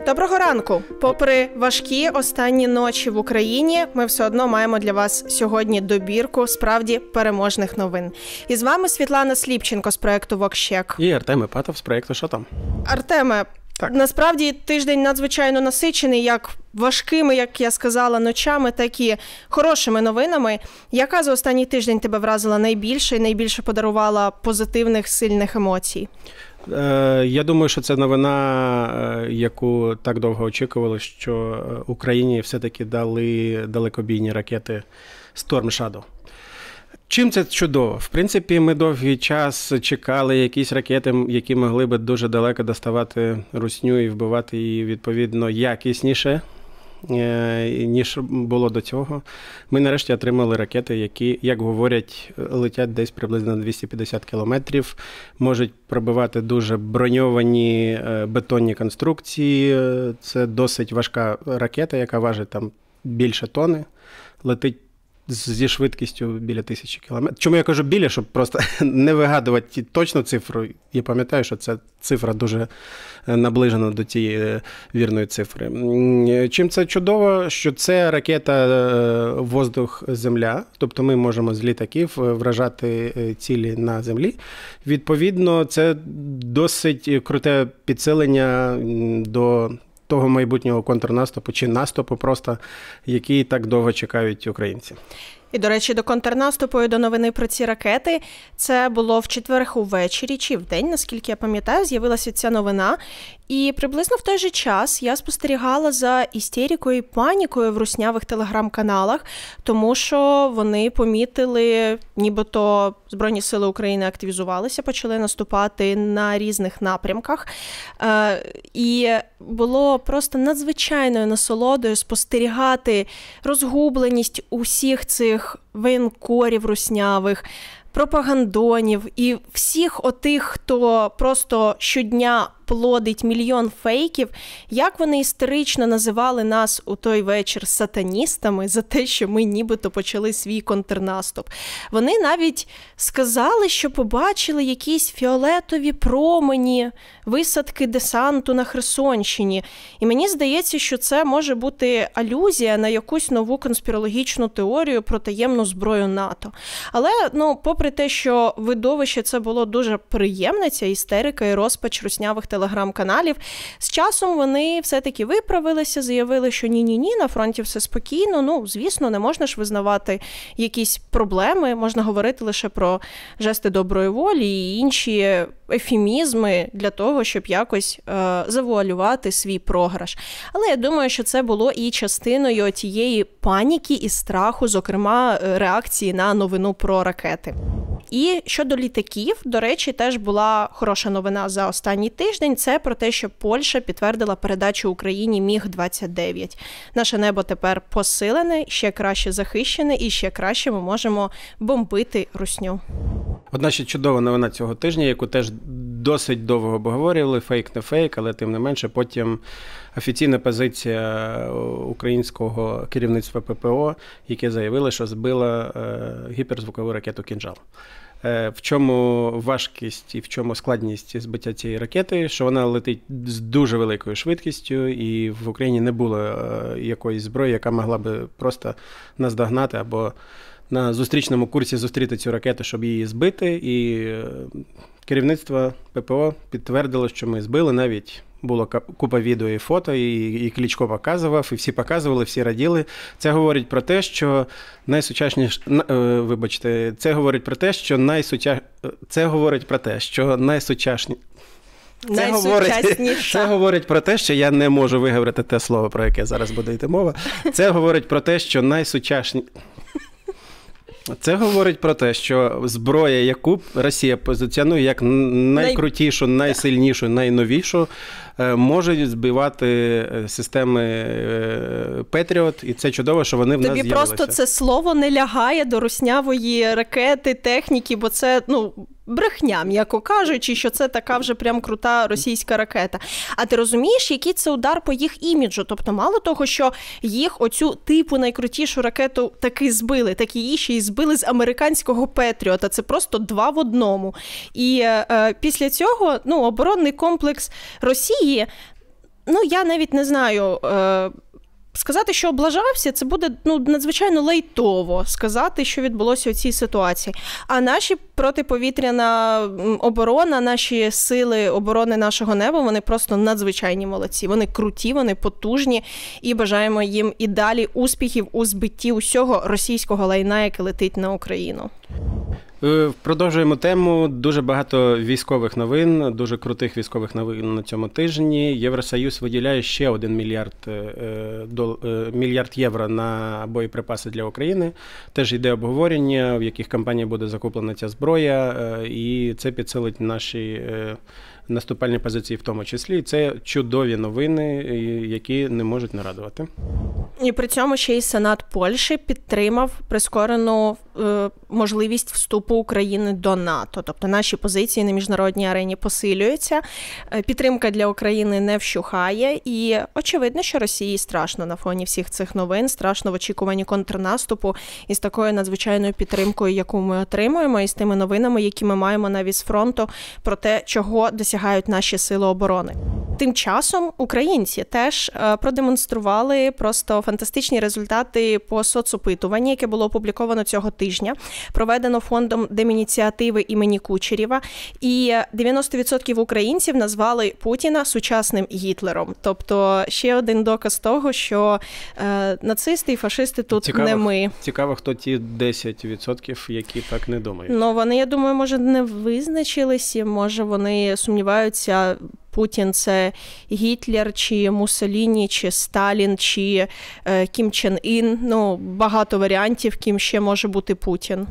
Доброго ранку! Попри важкі останні ночі в Україні, ми все одно маємо для вас сьогодні добірку справді переможних новин. І з вами Світлана Сліпченко з проєкту «Вокщек». І Артем Іпатов з проєкту «Що там?». Артеме, насправді тиждень надзвичайно насичений, як важкими, як я сказала, ночами, так і хорошими новинами. Яка за останній тиждень тебе вразила найбільше і найбільше подарувала позитивних, сильних емоцій? Я думаю, що це новина, яку так довго очікували, що Україні все-таки дали далекобійні ракети Storm Shadow. Чим це чудово? В принципі, ми довгий час чекали якісь ракети, які могли би дуже далеко доставати русню і вбивати її, відповідно, якісніше, ніж було до цього. Ми нарешті отримали ракети, які, як говорять, летять десь приблизно 250 кілометрів, можуть пробивати дуже броньовані бетонні конструкції. Це досить важка ракета, яка важить там більше тони, летить зі швидкістю біля 1000 кілометрів. Чому я кажу біля, щоб просто не вигадувати точну цифру. Я пам'ятаю, що ця цифра дуже наближена до цієї вірної цифри. Чим це чудово? Що це ракета воздух-земля, тобто ми можемо з літаків вражати цілі на землі. Відповідно, це досить круте підсилення до того майбутнього контрнаступу чи наступу просто, який так довго чекають українці. І, до речі, до контрнаступу і до новини про ці ракети, це було в четвер увечері чи вдень, наскільки я пам'ятаю, з'явилася ця новина. І приблизно в той же час я спостерігала за істерикою і панікою в руснявих телеграм-каналах, тому що вони помітили, нібито Збройні сили України активізувалися, почали наступати на різних напрямках. І було просто надзвичайною насолодою спостерігати розгубленість усіх цих воєнкорів руснявих, пропагандонів і всіх отих, хто просто щодня плодить мільйон фейків, як вони істерично називали нас у той вечір сатаністами за те, що ми нібито почали свій контрнаступ. Вони навіть сказали, що побачили якісь фіолетові промені, висадки десанту на Херсонщині. І мені здається, що це може бути алюзія на якусь нову конспірологічну теорію про таємну зброю НАТО. Але, попри те, що видовище це було дуже приємне, ця істерика і розпач руснявих телеграм-каналів, з часом вони все-таки виправилися, заявили, що ні-ні-ні, на фронті все спокійно. Звісно, не можна ж визнавати якісь проблеми, можна говорити лише про жести доброї волі і інші ефемізми для того, щоб якось завуалювати свій програш. Але я думаю, що це було і частиною тієї паніки і страху, зокрема, реакції на новину про ракети. І щодо літаків, до речі, теж була хороша новина за останній тиждень. Це про те, що Польща підтвердила передачу Україні Міг-29. Наше небо тепер посилене, ще краще захищене і ще краще ми можемо бомбити русню. Одна ще чудова новина цього тижня, яку теж досить довго обговорювали, фейк не фейк, але тим не менше потім офіційна позиція українського керівництва ППО, яке заявило, що збила гіперзвукову ракету «Кинжал». В чому важкість і в чому складність збиття цієї ракети, що вона летить з дуже великою швидкістю, і в Україні не було якоїсь зброї, яка могла би просто наздогнати або на зустрічному курсі зустріти цю ракету, щоб її збити. І керівництво ППО підтвердило, що ми збили. Навіть було купа відео і фото, і Кличко показував, і всі показували, всі раділи. Це говорить про те, що це говорить про те, що Це говорить про те, що я не можу виговорити те слово, про яке зараз буде йти мова. Це говорить про те, що Це говорить про те, що зброя, яку Росія позиціонує як найкрутішу, найсильнішу, найновішу, може збивати системи Петріот, і це чудово, що вони в нас з'явилися. Тобі просто це слово не лягає до руснявої ракети, техніки, бо це, брехня, м'яко кажучи, що це така вже прям крута російська ракета. А ти розумієш, який це удар по їх іміджу? Тобто мало того, що їх оцю типу найкрутішу ракету таки збили, так її ще й збили з американського Петріота. Це просто 2 в 1. І після цього, оборонний комплекс Росії я навіть не знаю, сказати, що облажався, це буде надзвичайно лайтово сказати, що відбулося у цій ситуації. А наші протиповітряна оборона, наші сили оборони нашого неба, вони просто надзвичайні молодці. Вони круті, вони потужні і бажаємо їм і далі успіхів у збитті усього російського лайна, яке летить на Україну. Продовжуємо тему. Дуже багато військових новин, дуже крутих військових новин на цьому тижні. Євросоюз виділяє ще 1 мільярд євро на боєприпаси для України. Теж йде обговорення, в яких компаніях буде закуплена ця зброя, і це підсилить наші наступальні позиції в тому числі. Це чудові новини, які не можуть не радувати. І при цьому ще й Сенат Польщі підтримав прискорену можливість вступу України до НАТО. Тобто наші позиції на міжнародній арені посилюються, підтримка для України не вщухає, і очевидно, що Росії страшно на фоні всіх цих новин, страшно в очікуванні контрнаступу із такою надзвичайною підтримкою, яку ми отримуємо, і з тими новинами, які ми маємо навіть з фронту, про те, чого досягають наші сили оборони. Тим часом українці теж продемонстрували просто фантастичні результати по соцопитуванні, яке було опубліковано цього тижня, проведено фондом Демініціативи імені Кучерєва, і 90% українців назвали Путіна сучасним Гітлером. Тобто ще один доказ того, що нацисти і фашисти тут не ми. Цікаво, хто ті 10%, які так не думають. Вони, я думаю, може не визначилися, може вони сумніваються, Путін – це Гітлер, чи Муссоліні, чи Сталін, чи Кім Чен Ін. Багато варіантів, ким ще може бути Путін.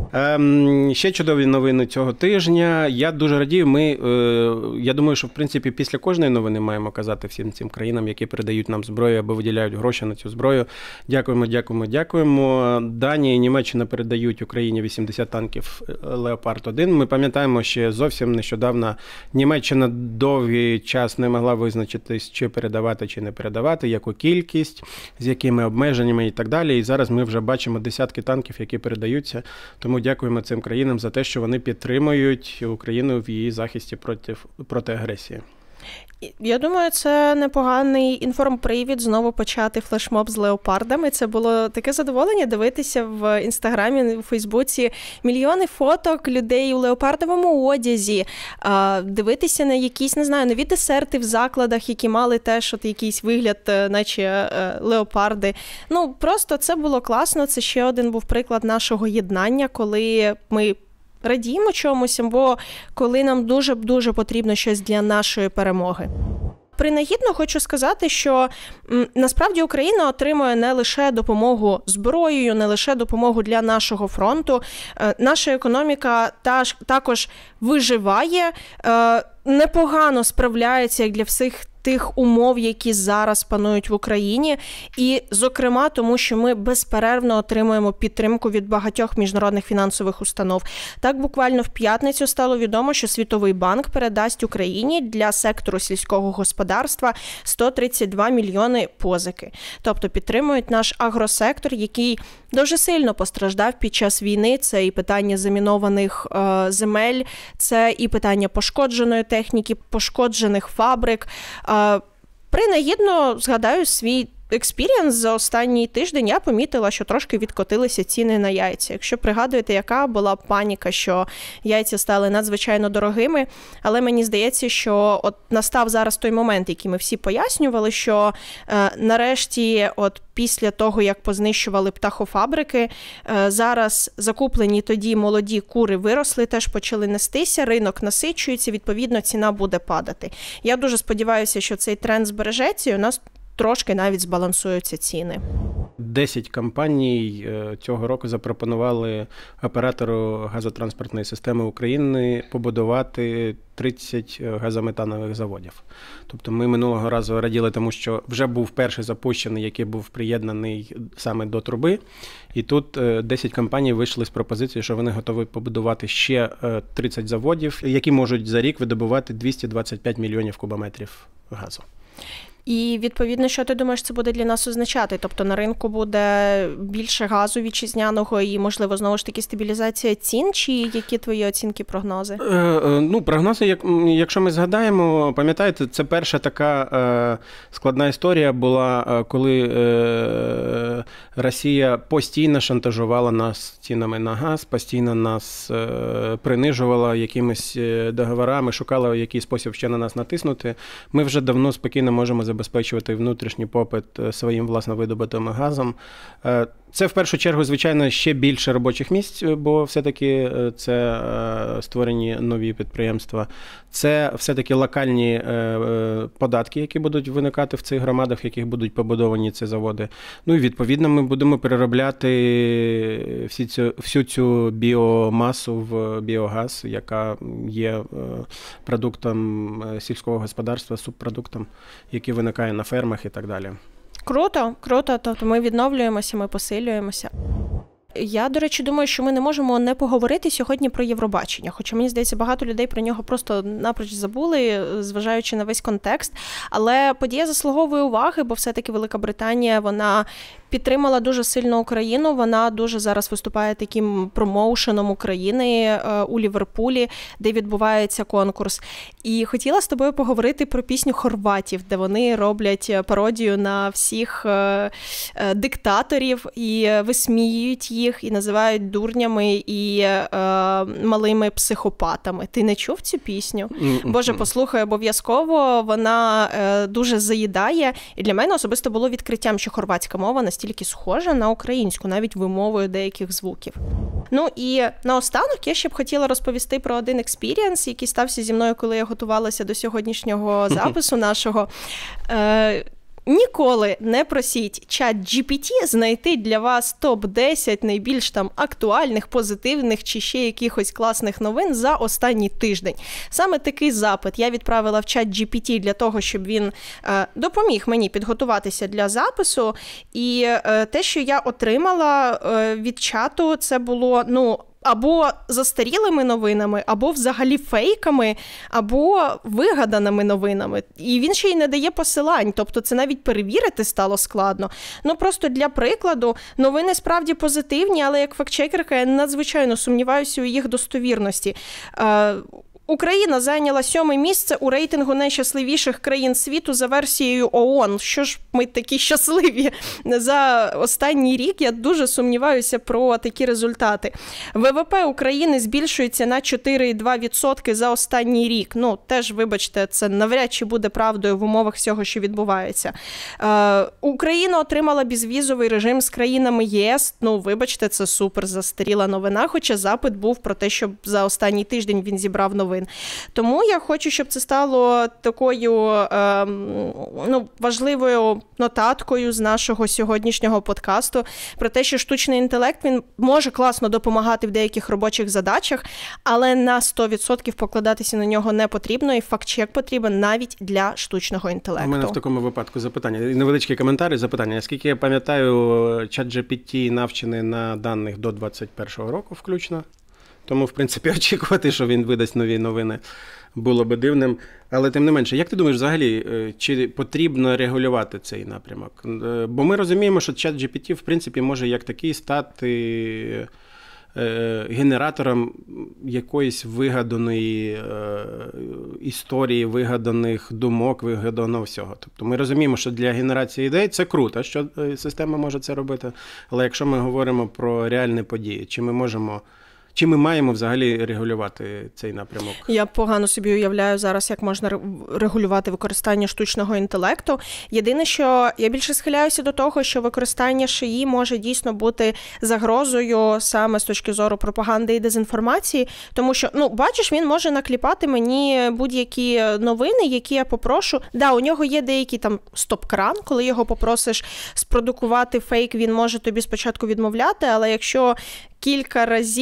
Ще чудові новини цього тижня. Я дуже радію. Я думаю, що, в принципі, після кожної новини маємо казати всім цим країнам, які передають нам зброю або виділяють гроші на цю зброю. Дякуємо, дякуємо, дякуємо. Данія і Німеччина передають Україні 80 танків Леопард-1. Ми пам'ятаємо, що зовсім нещодавно Німеччина довгий час не могла визначитись, чи передавати, чи не передавати, яку кількість, з якими обмеженнями і так далі. І зараз ми вже бачимо десятки танків, які передаються. Тому дякуємо цим країнам за те, що вони підтримують Україну в її захисті проти агресії. Я думаю, це непоганий інформпривід знову почати флешмоб з леопардами. Це було таке задоволення дивитися в Інстаграмі, у Фейсбуці мільйони фоток людей у леопардовому одязі, дивитися на якісь, не знаю, нові десерти в закладах, які мали теж якийсь вигляд, наче леопарди. Просто це було класно. Це ще один був приклад нашого єднання, коли ми радіємо чомусь, бо коли нам дуже потрібно щось для нашої перемоги. Принагідно хочу сказати, що насправді Україна отримує не лише допомогу зброєю, не лише допомогу для нашого фронту. Наша економіка також виживає, непогано справляється як для всіх тих умов, які зараз панують в Україні, і, зокрема, тому що ми безперервно отримуємо підтримку від багатьох міжнародних фінансових установ. Так, буквально в п'ятницю стало відомо, що Світовий банк передасть Україні для сектору сільського господарства 132 мільйони позики. Тобто підтримують наш агросектор, який дуже сильно постраждав під час війни. Це і питання замінованих земель, це і питання пошкодженої техніки, пошкоджених фабрик. Принагідно згадаю свій експірієнс за останній тиждень. Я помітила, що трошки відкотилися ціни на яйця. Якщо пригадуєте, яка була паніка, що яйця стали надзвичайно дорогими, але мені здається, що настав зараз той момент, який ми всі пояснювали, що нарешті після того, як познищували птахофабрики, зараз закуплені тоді молоді кури виросли, теж почали нестися, ринок насичується, відповідно ціна буде падати. Я дуже сподіваюся, що цей тренд збережеться і у нас трошки навіть збалансуються ціни. 10 компаній цього року запропонували оператору газотранспортної системи України побудувати 30 газометанових заводів. Тобто ми минулого разу раділи тому, що вже був перший запущений, який був приєднаний саме до труби. І тут 10 компаній вийшли з пропозицією, що вони готові побудувати ще 30 заводів, які можуть за рік видобувати 225 мільйонів кубометрів газу. І, відповідно, що ти думаєш, це буде для нас означати? Тобто на ринку буде більше газу вітчизняного і, можливо, знову ж таки стабілізація цін? Чи які твої оцінки, прогнози? Прогнози, якщо ми згадаємо, пам'ятаєте, це перша така складна історія була, коли Росія постійно шантажувала нас цінами на газ, постійно нас принижувала якимись договорами, шукала в який спосіб ще на нас натиснути. Ми вже давно спокійно можемо забезпечувати внутрішній попит своїм власно видобутим газом. Це, в першу чергу, звичайно, ще більше робочих місць, бо все-таки це створені нові підприємства. Це все-таки локальні податки, які будуть виникати в цих громадах, в яких будуть побудовані ці заводи. Ну і, відповідно, ми будемо переробляти всю цю біомасу в біогаз, яка є продуктом сільського господарства, субпродуктом, який виникає на фермах і так далі. Круто. Тобто ми відновлюємося, ми посилюємося. Я, до речі, думаю, що ми не можемо не поговорити сьогодні про Євробачення, хоча, мені здається, багато людей про нього просто напроч забули, зважаючи на весь контекст. Але подія заслуговує уваги, бо все-таки Велика Британія, вона підтримала дуже сильно Україну, вона дуже зараз виступає таким промоушеном України у Ліверпулі, де відбувається конкурс. І хотіла з тобою поговорити про пісню хорватів, де вони роблять пародію на всіх диктаторів і висміюють їх, і називають дурнями і малими психопатами. Ти не чув цю пісню? Боже, послухай обов'язково, вона дуже заїдає. І для мене особисто було відкриттям, що хорватська мова настільки схожа на українську, навіть вимовою деяких звуків. Ну і наостанок я ще б хотіла розповісти про один експірієнс, який стався зі мною, коли я готувалася до сьогоднішнього запису нашого. Ніколи не просіть ChatGPT знайти для вас топ-10 найбільш там актуальних, позитивних чи ще якихось класних новин за останній тиждень. Саме такий запит я відправила в ChatGPT для того, щоб він допоміг мені підготуватися для запису. І те, що я отримала від чату, це було, або застарілими новинами, або взагалі фейками, або вигаданими новинами. І він ще й не дає посилань, тобто це навіть перевірити стало складно. Просто для прикладу, новини справді позитивні, але як фактчекерка я надзвичайно сумніваюся у їх достовірності. Україна зайняла 7-е місце у рейтингу найщасливіших країн світу за версією ООН. Що ж ми такі щасливі за останній рік? Я дуже сумніваюся про такі результати. ВВП України збільшується на 4,2% за останній рік. Теж, вибачте, це навряд чи буде правдою в умовах всього, що відбувається. Україна отримала безвізовий режим з країнами ЄС. Вибачте, це супер застаріла новина, хоча запит був про те, щоб за останній тиждень він зібрав новин. Тому я хочу, щоб це стало такою важливою нотаткою з нашого сьогоднішнього подкасту про те, що штучний інтелект, він може класно допомагати в деяких робочих задачах, але на 100% покладатися на нього не потрібно, і фактчек потрібен навіть для штучного інтелекту. У мене в такому випадку запитання. Невеличкий коментар і запитання. Наскільки я пам'ятаю, ChatGPT навчений на даних до 2021 року включно. Тому, в принципі, очікувати, що він видасть нові новини, було би дивним. Але, тим не менше, як ти думаєш, взагалі, чи потрібно регулювати цей напрямок? Бо ми розуміємо, що ChatGPT, в принципі, може як такий стати генератором якоїсь вигаданої історії, вигаданих думок, вигаданого всього. Тобто ми розуміємо, що для генерації ідей це круто, що система може це робити. Але якщо ми говоримо про реальні події, чи ми маємо взагалі регулювати цей напрямок? Я погано собі уявляю зараз, як можна регулювати використання штучного інтелекту. Єдине, що я більше схиляюся до того, що використання ШІ може дійсно бути загрозою саме з точки зору пропаганди і дезінформації, тому що, бачиш, він може накліпати мені будь-які новини, які я попрошу. Да, у нього є деякий там стоп-кран, коли його попросиш спродукувати фейк, він може тобі спочатку відмовляти, але якщо кілька разів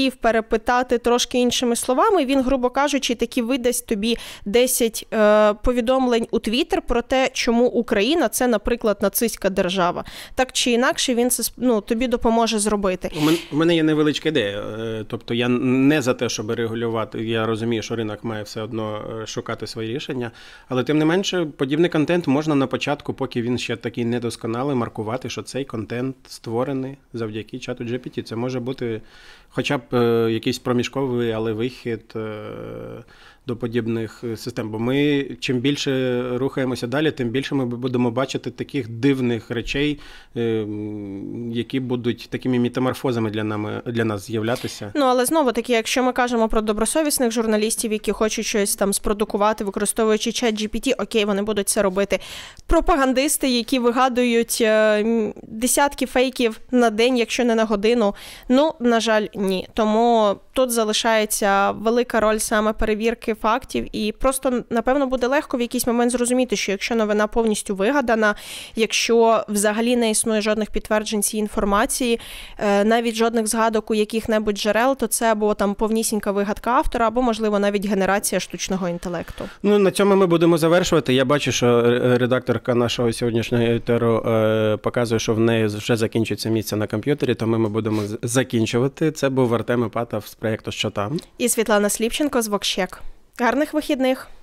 перепитати трошки іншими словами, він, грубо кажучи, таки видасть тобі 10 повідомлень у Твіттер про те, чому Україна – це, наприклад, нацистська держава. Так чи інакше, він це тобі допоможе зробити. У мене є невеличка ідея. Тобто я не за те, щоб регулювати. Я розумію, що ринок має все одно шукати свої рішення. Але тим не менше, подібний контент можна на початку, поки він ще такий недосконалий, маркувати, що цей контент створений завдяки чату GPT. Це може бути хоча б якийсь проміжковий, але вихід до подібних систем. Бо ми чим більше рухаємося далі, тим більше ми будемо бачити таких дивних речей, які будуть такими метаморфозами для нас з'являтися. Але знову-таки, якщо ми кажемо про добросовісних журналістів, які хочуть щось там спродукувати, використовуючи чат GPT, окей, вони будуть це робити. Пропагандисти, які вигадують десятки фейків на день, якщо не на годину, на жаль, ні. Тому тут залишається велика роль саме перевірки фактів, і просто, напевно, буде легко в якийсь момент зрозуміти, що якщо новина повністю вигадана, якщо взагалі не існує жодних підтверджень цієї інформації, навіть жодних згадок у яких-небудь джерел, то це або там повнісінька вигадка автора, або, можливо, навіть генерація штучного інтелекту. На цьому ми будемо завершувати. Я бачу, що редакторка нашого сьогоднішнього етеру показує, що в неї вже закінчується місце на комп'ютері, тому ми будемо закінчувати. Це був Артем Іпатов з проєкту «Що там?». І Світлана Сліпченко з Вокщек. Гарних вихідних!